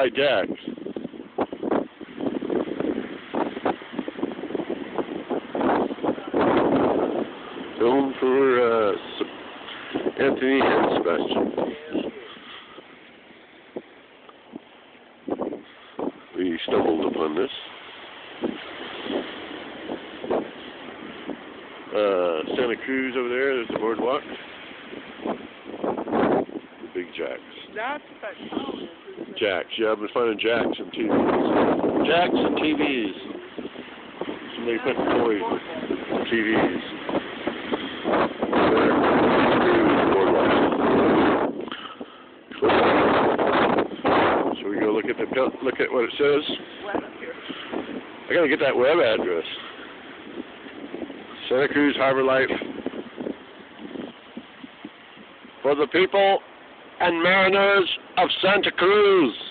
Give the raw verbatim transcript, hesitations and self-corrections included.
by Jax. Film for uh, Anthony and Sebastian. We stumbled upon this. Uh, Santa Cruz over there, there's the boardwalk. The big Jax. That's what that town is, isn't it? Jax, yeah, I've been finding Jax and T Vs. Jax and T Vs. Somebody put toys on T Vs. There. Boardwalk. So we go look at the look at what it says. Web up here. I gotta get that web address. Santa Cruz Harbor Life for the people and mariners of Santa Cruz.